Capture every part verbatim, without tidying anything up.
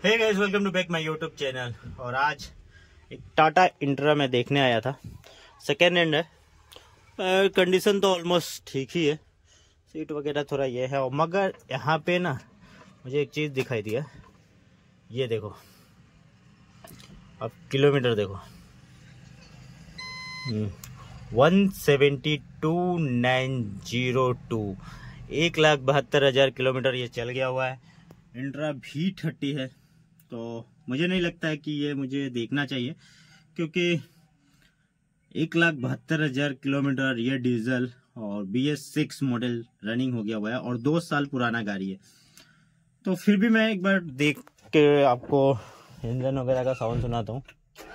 Hey guys, welcome to back my YouTube channel. और आज एक टाटा इंट्रा में देखने आया था। सेकेंड हैंड है, कंडीशन तो ऑलमोस्ट ठीक ही है, सीट वगैरह थोड़ा ये है। और मगर यहाँ पे ना मुझे एक चीज़ दिखाई दिया, ये देखो, अब किलोमीटर देखो, one seventy two nine zero two एक लाख बहत्तर हज़ार किलोमीटर ये चल गया हुआ है। इंट्रा भी थर्टी है, तो मुझे नहीं लगता है कि ये मुझे देखना चाहिए, क्योंकि एक लाख बहत्तर हजार किलोमीटर ये डीजल और B S six model running हो गया हुआ है और दो साल पुराना गाड़ी है। तो फिर भी मैं एक बार देख के आपको इंजन वगैरह का साउंड सुनाता हूँ।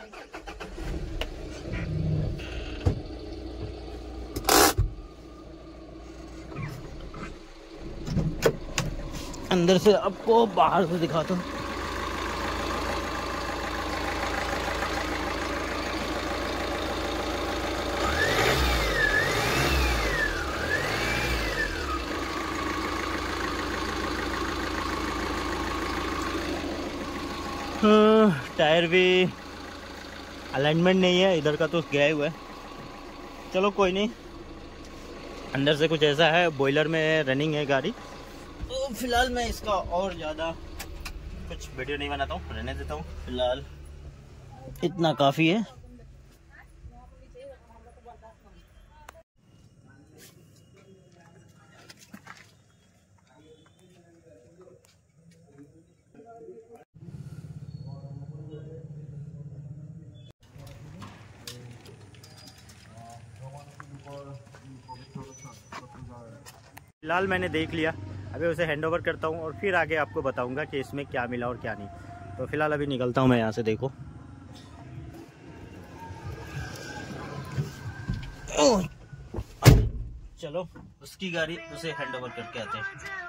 अंदर से आपको बाहर से दिखाता हूँ। टायर भी अलाइनमेंट नहीं है, इधर का तो गया हुआ है। चलो कोई नहीं, अंदर से कुछ ऐसा है। बॉयलर में रनिंग है गाड़ी, तो फिलहाल मैं इसका और ज़्यादा कुछ वीडियो नहीं बनाता हूँ, रहने देता हूँ। फिलहाल इतना काफ़ी है। फिलहाल मैंने देख लिया, अभी उसे हैंड ओवर करता हूँ और फिर आगे आपको बताऊंगा कि इसमें क्या मिला और क्या नहीं। तो फिलहाल अभी निकलता हूँ मैं यहाँ से। देखो, चलो उसकी गाड़ी उसे हैंड ओवर करके आते हैं।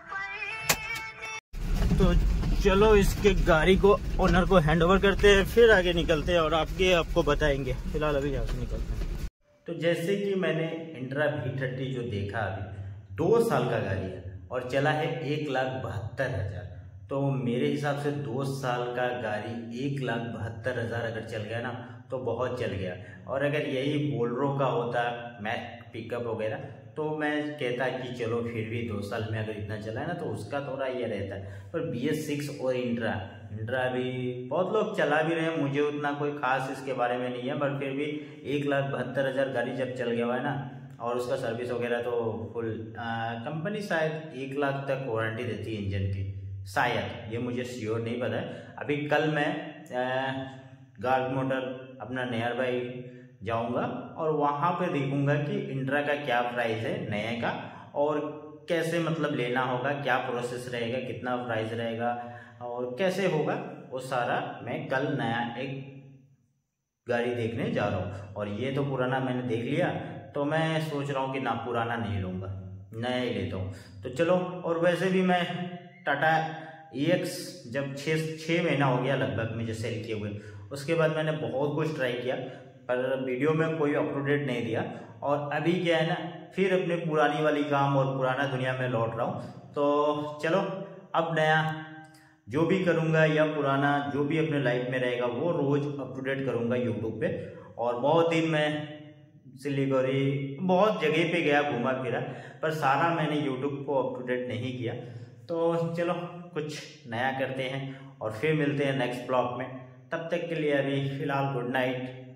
तो चलो इसके गाड़ी को ओनर को हैंड ओवर करते हैं, फिर आगे निकलते हैं और आपके आपको बताएंगे। फिलहाल अभी यहाँ से निकलते हैं। तो जैसे कि मैंने इंट्रा वी थर्टी जो देखा, अभी दो साल का गाड़ी है और चला है एक लाख बहत्तर हजार। तो मेरे हिसाब से दो साल का गाड़ी एक लाख बहत्तर हजार अगर चल गया ना तो बहुत चल गया। और अगर यही बोलेरो का होता मैक पिकअप वगैरह तो मैं कहता कि चलो फिर भी दो साल में अगर इतना चला है ना तो उसका थोड़ा ये रहता है। पर बी एस सिक्स और इंट्रा इंट्रा भी बहुत लोग चला भी रहे हैं, मुझे उतना कोई खास इसके बारे में नहीं है। पर फिर भी एक लाख बहत्तर हजार गाड़ी जब चल गया हुआ है ना, और उसका सर्विस वगैरह तो फुल, कंपनी शायद एक लाख तक वारंटी देती है इंजन की, शायद, ये मुझे श्योर नहीं पता है। अभी कल मैं गार्ड मोटर अपना नियर बाई जाऊंगा और वहाँ पे देखूंगा कि इंट्रा का क्या प्राइस है नए का, और कैसे मतलब लेना होगा, क्या प्रोसेस रहेगा, कितना प्राइस रहेगा और कैसे होगा, वो सारा मैं कल नया एक गाड़ी देखने जा रहा हूँ। और ये तो पुराना मैंने देख लिया, तो मैं सोच रहा हूँ कि ना पुराना नहीं लूँगा, नया ही लेता हूँ। तो चलो, और वैसे भी मैं टाटा ई एक्स जब छः छः महीना हो गया लगभग मुझे सेल किए हुए, उसके बाद मैंने बहुत कुछ ट्राई किया पर वीडियो में कोई अप टू डेट नहीं दिया। और अभी क्या है ना, फिर अपने पुरानी वाली काम और पुराना दुनिया में लौट रहा हूँ। तो चलो, अब नया जो भी करूँगा या पुराना जो भी अपने लाइफ में रहेगा वो रोज़ अप टू डेट करूँगा यूट्यूब पे। और बहुत दिन मैं सिलीगुड़ी बहुत जगह पे गया, घूमा फिरा, पर सारा मैंने यूट्यूब को अप टू डेट नहीं किया। तो चलो कुछ नया करते हैं और फिर मिलते हैं नेक्स्ट ब्लॉग में। तब तक के लिए अभी फ़िलहाल गुड नाइट।